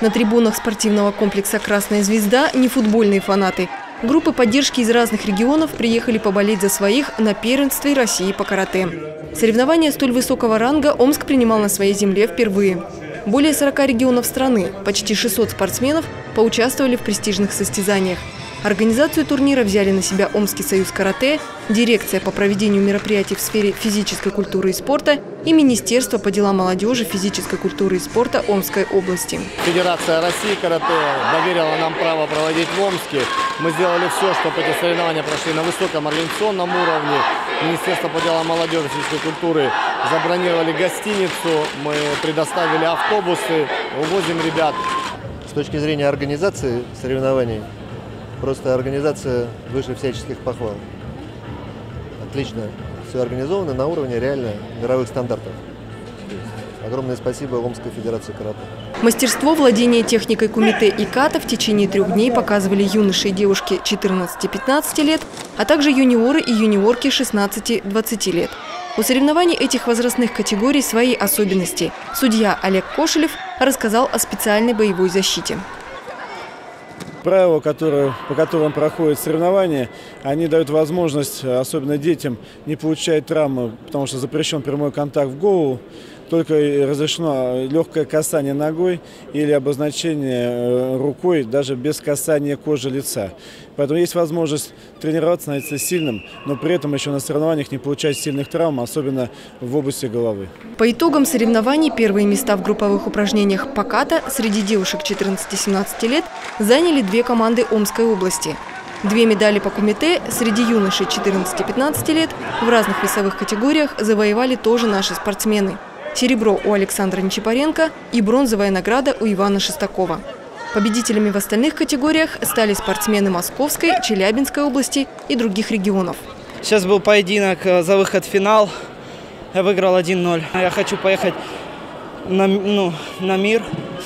На трибунах спортивного комплекса «Красная звезда» не футбольные фанаты. Группы поддержки из разных регионов приехали поболеть за своих на первенстве России по карате. Соревнования столь высокого ранга Омск принимал на своей земле впервые. Более 40 регионов страны, почти 600 спортсменов поучаствовали в престижных состязаниях. Организацию турнира взяли на себя Омский союз карате, дирекция по проведению мероприятий в сфере физической культуры и спорта и Министерство по делам молодежи, физической культуры и спорта Омской области. Федерация России карате доверила нам право проводить в Омске. Мы сделали все, чтобы эти соревнования прошли на высоком организационном уровне. Министерство по делам молодежи, физической культуры забронировали гостиницу, мы предоставили автобусы, увозим ребят. С точки зрения организации соревнований, просто организация выше всяческих похвал. Отлично все организовано на уровне реально мировых стандартов. Огромное спасибо Омской федерации карате. Мастерство владения техникой кумите и ката в течение 3 дней показывали юноши и девушки 14-15 лет, а также юниоры и юниорки 16-20 лет. У соревнований этих возрастных категорий свои особенности. Судья Олег Кошелев рассказал о специальной боевой защите. Правила, по которым проходят соревнования, они дают возможность, особенно детям, не получать травмы, потому что запрещен прямой контакт в голову, только разрешено легкое касание ногой или обозначение рукой, даже без касания кожи лица. Поэтому есть возможность тренироваться, становиться сильным, но при этом еще на соревнованиях не получать сильных травм, особенно в области головы. По итогам соревнований первые места в групповых упражнениях по ката среди девушек 14-17 лет заняли 2 команды Омской области. 2 медали по кумите среди юношей 14-15 лет в разных весовых категориях завоевали тоже наши спортсмены. Серебро у Александра Нечипаренко и бронзовая награда у Ивана Шестакова. Победителями в остальных категориях стали спортсмены Московской, Челябинской области и других регионов. Сейчас был поединок за выход в финал. Я выиграл 1-0. Я хочу поехать на мир.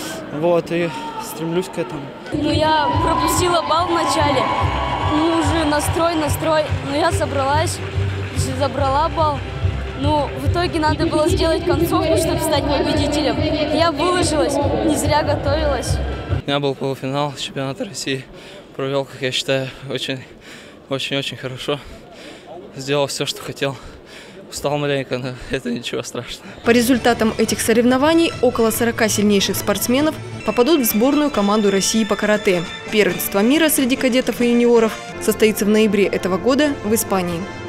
И стремлюсь к этому. Я пропустила балл в начале. Уже настрой. Но я собралась, забрала балл. В итоге надо было сделать концовку, чтобы стать победителем. Я выложилась, не зря готовилась. У меня был полуфинал чемпионата России. Провел, как я считаю, очень хорошо. Сделал все, что хотел. Устал маленько, но это ничего страшного. По результатам этих соревнований около 40 сильнейших спортсменов попадут в сборную команду России по карате. Первенство мира среди кадетов и юниоров состоится в ноябре этого года в Испании.